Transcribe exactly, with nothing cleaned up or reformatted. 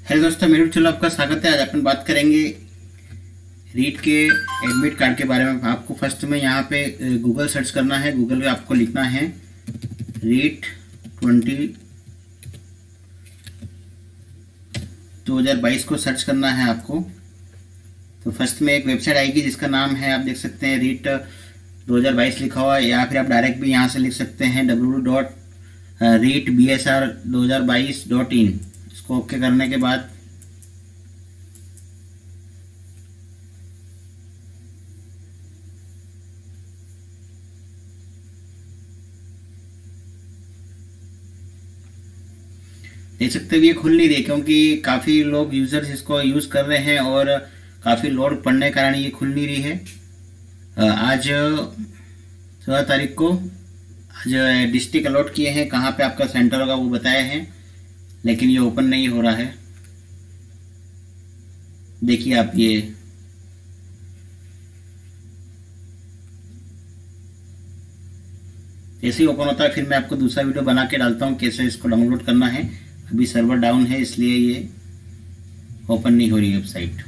Hello दोस्तों, मेरे channel आपका स्वागत है। आज अपन बात करेंगे रीट के एडमिट कार्ड के बारे में। आपको फर्स्ट में यहाँ पे गूगल सर्च करना है। गूगल पे आपको लिखना है रीट ट्वेंटी दो हज़ार बाईस को सर्च करना है आपको। तो फर्स्ट में एक वेबसाइट आएगी जिसका नाम है, आप देख सकते हैं, रीट दो हज़ार बाईस लिखा हुआ है, या फिर आप डायरेक्ट भी यहाँ से लिख सकते हैं W W W dot REET B S R दो हज़ार बाईस डॉट इन। इसको ओके करने के बाद देख सकते हैं ये खुल नहीं रही, क्योंकि काफ़ी लोग यूजर्स इसको यूज़ कर रहे हैं और काफ़ी लोड पड़ने के कारण ये खुल नहीं रही है। आज चौदह तारीख को आज डिस्ट्रिक्ट अलॉट किए हैं, कहाँ पे आपका सेंटर होगा वो बताया है, लेकिन ये ओपन नहीं हो रहा है। देखिए आप, ये जैसे ही ओपन होता है फिर मैं आपको दूसरा वीडियो बना के डालता हूँ कैसे इसको डाउनलोड करना है। अभी सर्वर डाउन है इसलिए ये ओपन नहीं हो रही वेबसाइट।